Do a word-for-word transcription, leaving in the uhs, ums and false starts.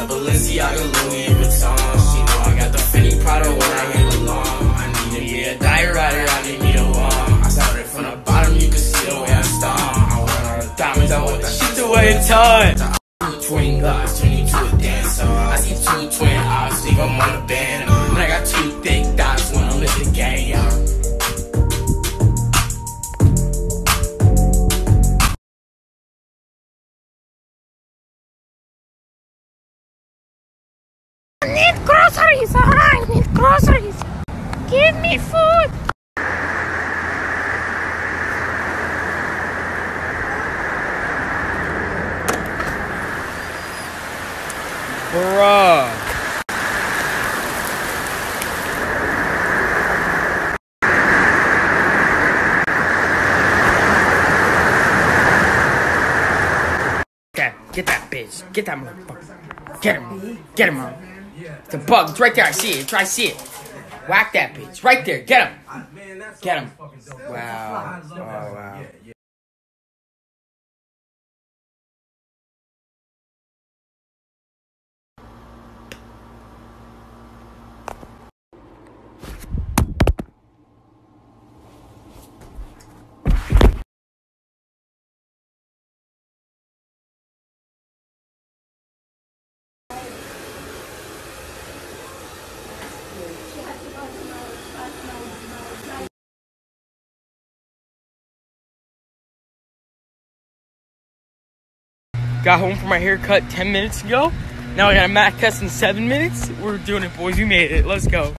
Balenciaga, Louis Vuitton. She know I got the Fendi Prada when I get along. I need to be a diet rider, I need me a one. I started from the bottom, you can see the way I start. I want all the diamonds, I want the shit to weigh a ton. Twin glass, turn you to a dancer. I see two twin eyes, think I'm on the band. And I got two thick dots when I'm in the game, yeah. I need groceries, I need groceries. Give me food. Bruh. Okay, get that bitch. Get that motherfucker. Get him. Get him, man. It's a bug. It's right there. I see it. Try to see it. Whack that bitch. Right there. Get him. Get him. Wow. Oh, wow. Got home from my haircut ten minutes ago. Now I got a math test in seven minutes. We're doing it, boys. We made it. Let's go.